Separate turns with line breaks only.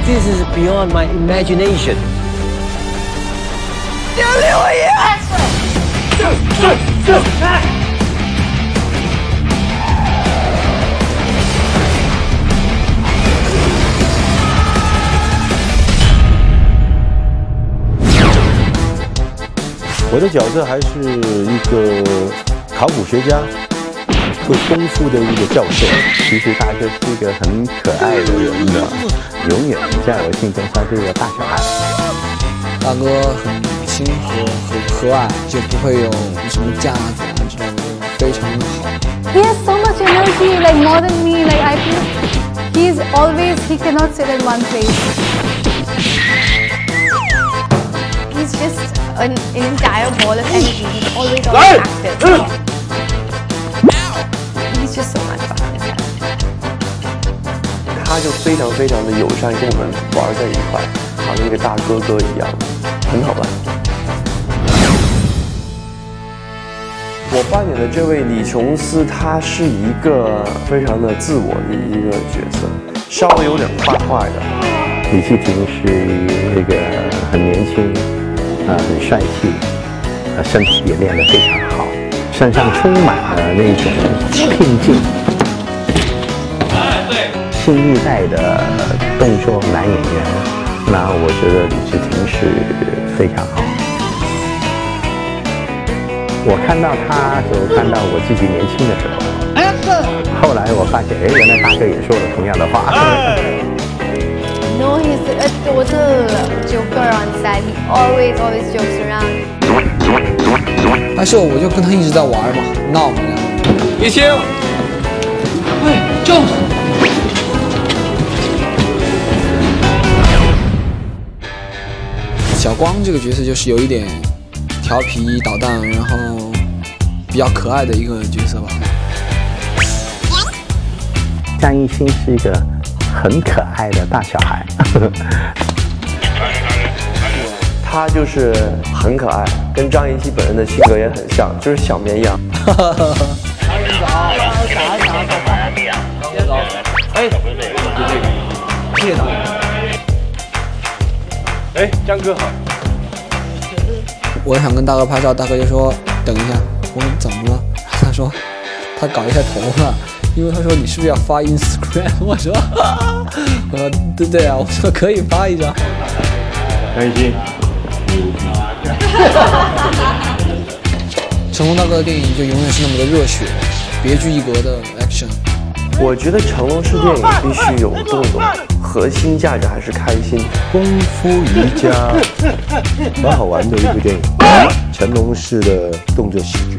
This is beyond my imagination.
我的角色还是一个考古学家，会功夫的一个教授。其实他就是一个很可爱的人的，永远在我心中他是一个大小孩。
大哥很亲和、很和蔼，就不会有什么架子啊之类的，就非常的好。
He has so much energy, like more than me. Like I feel, he cannot sit in one place. He's just an entire ball of energy. He's always active. He's just so much fun.
他就非常的友善，跟我们玩在一块，好像一个大哥哥一样，很好玩。我扮演的这位李琼斯，他是一个非常的自我的一个角色，稍微有点坏坏的。
李继廷是那个很年轻，很帅气，身体也练得非常好，身上充满了那种拼劲。新一代的动作男演员，那我觉得李继廷是非常好。我看到他就看到我自己年轻的时候，后来我发现，哎，原来大哥也说了同样的话。
No, he's a total joker on set. He always jokes around.
但是我就跟他一直在玩嘛，闹嘛。
Yixing，
哎，就是。小光这个角色就是有一点调皮捣蛋，然后比较可爱的一个角色吧。
张艺兴是一个很可爱的大小孩，
他就是很可爱，跟张艺兴本人的性格也很像，就是小绵羊。
哎，谢谢导演。哎，张哥好。
我想跟大哥拍照，大哥就说等一下。我说怎么了？他说他搞一下头发，因为他说你是不是要发 Instagram？ 我说对啊，我说可以发一张。
张艺兴，
成龙大哥的电影就永远是那么的热血，别具一格的 action。
我觉得成龙式电影必须有动作，核心价值还是开心。
功夫瑜伽，蛮好玩的一部电影，成龙式的动作喜剧。